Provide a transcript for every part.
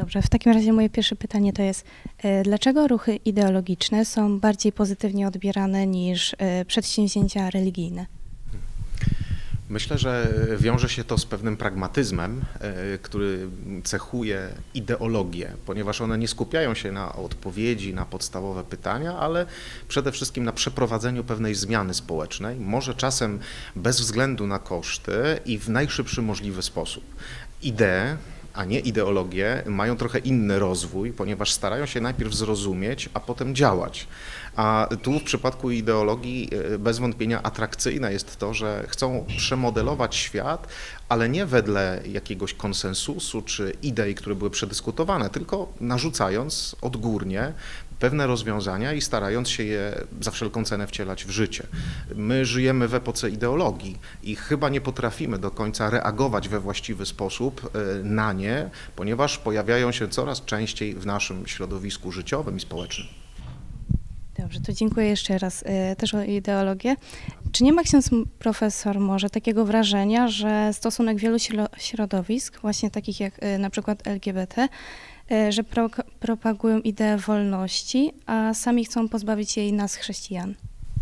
Dobrze, w takim razie moje pierwsze pytanie to jest, dlaczego ruchy ideologiczne są bardziej pozytywnie odbierane niż przedsięwzięcia religijne? Myślę, że wiąże się to z pewnym pragmatyzmem, który cechuje ideologię, ponieważ one nie skupiają się na odpowiedzi na podstawowe pytania, ale przede wszystkim na przeprowadzeniu pewnej zmiany społecznej, może czasem bez względu na koszty i w najszybszy możliwy sposób. Idee, a nie ideologie, mają trochę inny rozwój, ponieważ starają się najpierw zrozumieć, a potem działać. A tu w przypadku ideologii bez wątpienia atrakcyjne jest to, że chcą przemodelować świat, ale nie wedle jakiegoś konsensusu czy idei, które były przedyskutowane, tylko narzucając odgórnie pewne rozwiązania i starając się je za wszelką cenę wcielać w życie. My żyjemy w epoce ideologii i chyba nie potrafimy do końca reagować we właściwy sposób na nie, ponieważ pojawiają się coraz częściej w naszym środowisku życiowym i społecznym. Dobrze, to dziękuję jeszcze raz też o ideologię. Czy nie ma ksiądz profesor może takiego wrażenia, że stosunek wielu środowisk, właśnie takich jak na przykład LGBT, że propagują ideę wolności, a sami chcą pozbawić jej nas, chrześcijan?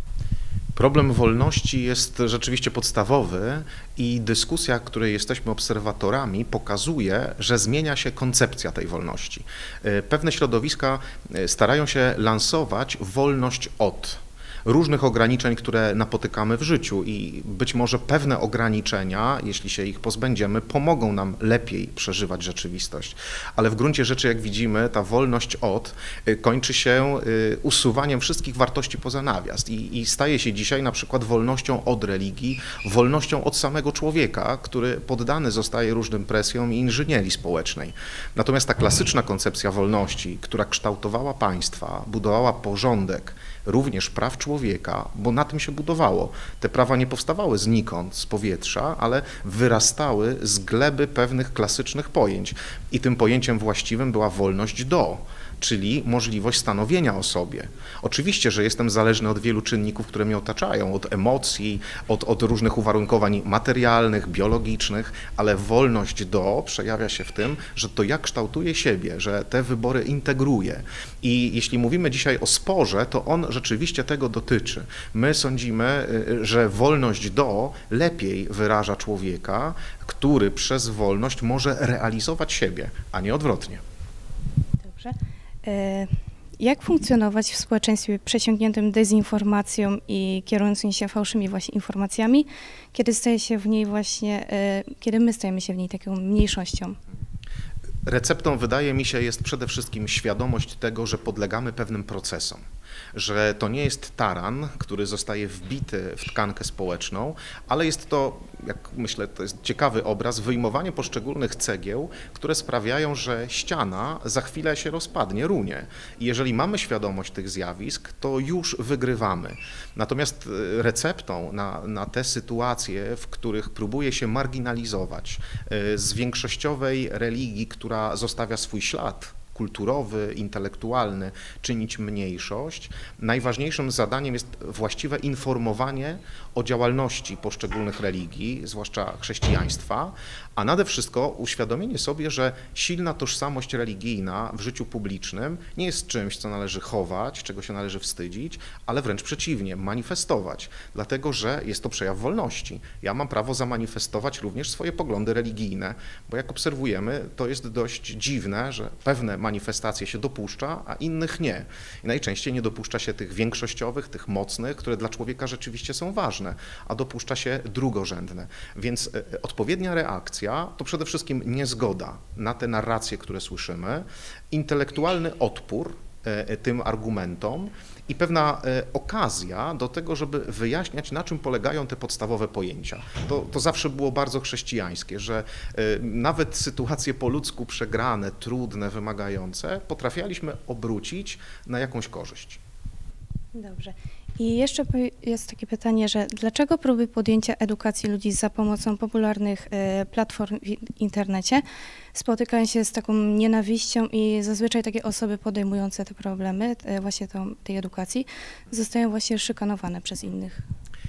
Problem wolności jest rzeczywiście podstawowy i dyskusja, której jesteśmy obserwatorami, pokazuje, że zmienia się koncepcja tej wolności. Pewne środowiska starają się lansować wolność od różnych ograniczeń, które napotykamy w życiu i być może pewne ograniczenia, jeśli się ich pozbędziemy, pomogą nam lepiej przeżywać rzeczywistość. Ale w gruncie rzeczy, jak widzimy, ta wolność od kończy się usuwaniem wszystkich wartości poza nawias i staje się dzisiaj na przykład wolnością od religii, wolnością od samego człowieka, który poddany zostaje różnym presjom i inżynierii społecznej. Natomiast ta klasyczna koncepcja wolności, która kształtowała państwa, budowała porządek, również praw człowieka, bo na tym się budowało. Te prawa nie powstawały znikąd, z powietrza, ale wyrastały z gleby pewnych klasycznych pojęć. I tym pojęciem właściwym była wolność do, czyli możliwość stanowienia o sobie. Oczywiście, że jestem zależny od wielu czynników, które mnie otaczają, od emocji, od różnych uwarunkowań materialnych, biologicznych, ale wolność do przejawia się w tym, że to ja kształtuję siebie, że te wybory integruję. I jeśli mówimy dzisiaj o sporze, to on rzeczywiście tego dotyczy. My sądzimy, że wolność do lepiej wyraża człowieka, który przez wolność może realizować siebie, a nie odwrotnie. Dobrze. Jak funkcjonować w społeczeństwie przesiąkniętym dezinformacją i kierującym się fałszywymi właśnie informacjami, kiedy kiedy my stajemy się w niej taką mniejszością? Receptą, wydaje mi się, jest przede wszystkim świadomość tego, że podlegamy pewnym procesom, że to nie jest taran, który zostaje wbity w tkankę społeczną, ale jest to, jak myślę, to jest ciekawy obraz, wyjmowanie poszczególnych cegieł, które sprawiają, że ściana za chwilę się rozpadnie, runie. I jeżeli mamy świadomość tych zjawisk, to już wygrywamy. Natomiast receptą na te sytuacje, w których próbuje się marginalizować z większościowej religii, która zostawia swój ślad kulturowy, intelektualny, czynić mniejszość, najważniejszym zadaniem jest właściwe informowanie o działalności poszczególnych religii, zwłaszcza chrześcijaństwa, a nade wszystko uświadomienie sobie, że silna tożsamość religijna w życiu publicznym nie jest czymś, co należy chować, czego się należy wstydzić, ale wręcz przeciwnie, manifestować, dlatego że jest to przejaw wolności. Ja mam prawo zamanifestować również swoje poglądy religijne, bo jak obserwujemy, to jest dość dziwne, że pewne manifestacje się dopuszcza, a innych nie. I najczęściej nie dopuszcza się tych większościowych, tych mocnych, które dla człowieka rzeczywiście są ważne, a dopuszcza się drugorzędne. Więc odpowiednia reakcja to przede wszystkim niezgoda na te narracje, które słyszymy, intelektualny odpór tym argumentom i pewna okazja do tego, żeby wyjaśniać, na czym polegają te podstawowe pojęcia. To zawsze było bardzo chrześcijańskie, że nawet sytuacje po ludzku przegrane, trudne, wymagające, potrafialiśmy obrócić na jakąś korzyść. Dobrze. I jeszcze jest takie pytanie, że dlaczego próby podjęcia edukacji ludzi za pomocą popularnych platform w internecie spotykają się z taką nienawiścią i zazwyczaj takie osoby podejmujące te problemy, właśnie tej edukacji, zostają właśnie szykanowane przez innych?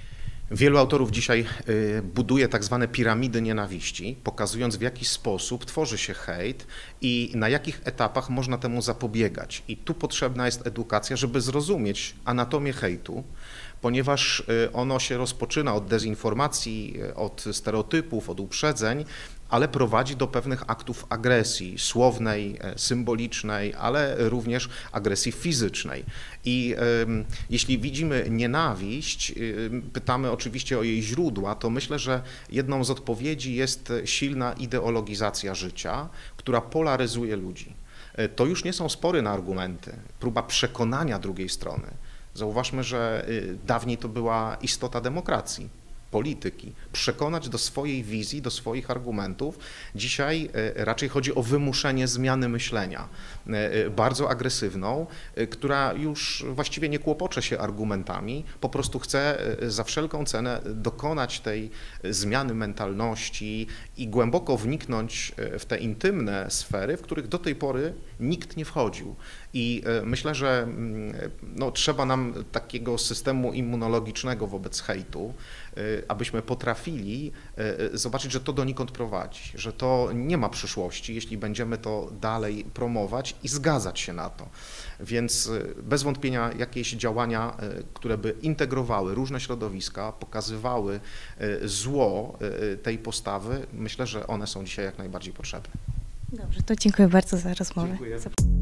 Wielu autorów dzisiaj buduje tak zwane piramidy nienawiści, pokazując w jaki sposób tworzy się hejt i na jakich etapach można temu zapobiegać. I tu potrzebna jest edukacja, żeby zrozumieć anatomię hejtu, ponieważ ono się rozpoczyna od dezinformacji, od stereotypów, od uprzedzeń, ale prowadzi do pewnych aktów agresji słownej, symbolicznej, ale również agresji fizycznej. I jeśli widzimy nienawiść, pytamy oczywiście o jej źródła, to myślę, że jedną z odpowiedzi jest silna ideologizacja życia, która polaryzuje ludzi. To już nie są spory na argumenty, próba przekonania drugiej strony. Zauważmy, że dawniej to była istota demokracji, polityki, przekonać do swojej wizji, do swoich argumentów. Dzisiaj raczej chodzi o wymuszenie zmiany myślenia, bardzo agresywną, która już właściwie nie kłopocze się argumentami, po prostu chce za wszelką cenę dokonać tej zmiany mentalności i głęboko wniknąć w te intymne sfery, w których do tej pory nikt nie wchodził. I myślę, że no, trzeba nam takiego systemu immunologicznego wobec hejtu, abyśmy potrafili zobaczyć, że to donikąd prowadzi, że to nie ma przyszłości, jeśli będziemy to dalej promować i zgadzać się na to. Więc bez wątpienia jakieś działania, które by integrowały różne środowiska, pokazywały zło tej postawy, myślę, że one są dzisiaj jak najbardziej potrzebne. Dobrze, to dziękuję bardzo za rozmowę. Dziękuję.